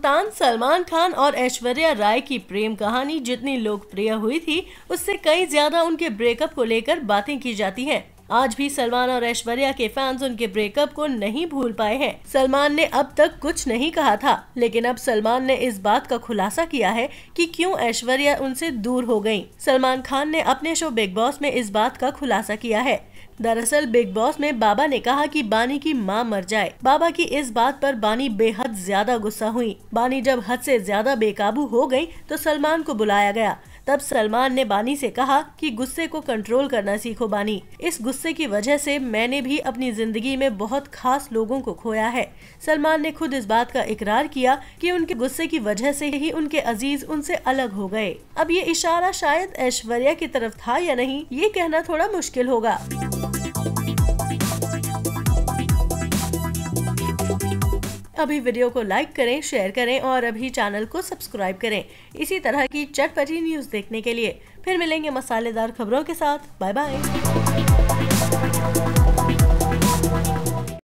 पाकिस्तान सलमान खान और ऐश्वर्या राय की प्रेम कहानी जितनी लोकप्रिय हुई थी, उससे कई ज्यादा उनके ब्रेकअप को लेकर बातें की जाती हैं। आज भी सलमान और ऐश्वर्या के फैंस उनके ब्रेकअप को नहीं भूल पाए हैं। सलमान ने अब तक कुछ नहीं कहा था, लेकिन अब सलमान ने इस बात का खुलासा किया है कि क्यों ऐश्वर्या उनसे दूर हो गयी। सलमान खान ने अपने शो बिग बॉस में इस बात का खुलासा किया है। दरअसल बिग बॉस में बाबा ने कहा कि बानी की मां मर जाए। बाबा की इस बात पर बानी बेहद ज्यादा गुस्सा हुई। बानी जब हद से ज्यादा बेकाबू हो गई तो सलमान को बुलाया गया। तब सलमान ने बानी से कहा कि गुस्से को कंट्रोल करना सीखो बानी। इस गुस्से की वजह से मैंने भी अपनी जिंदगी में बहुत खास लोगों को खोया है। सलमान ने खुद इस बात का इकरार किया कि उनके गुस्से की वजह से ही उनके अजीज उनसे अलग हो गए। अब ये इशारा शायद ऐश्वर्या की तरफ था या नहीं, ये कहना थोड़ा मुश्किल होगा। अभी वीडियो को लाइक करें, शेयर करें और अभी चैनल को सब्सक्राइब करें इसी तरह की चटपटी न्यूज देखने के लिए। फिर मिलेंगे मसालेदार खबरों के साथ। Bye bye.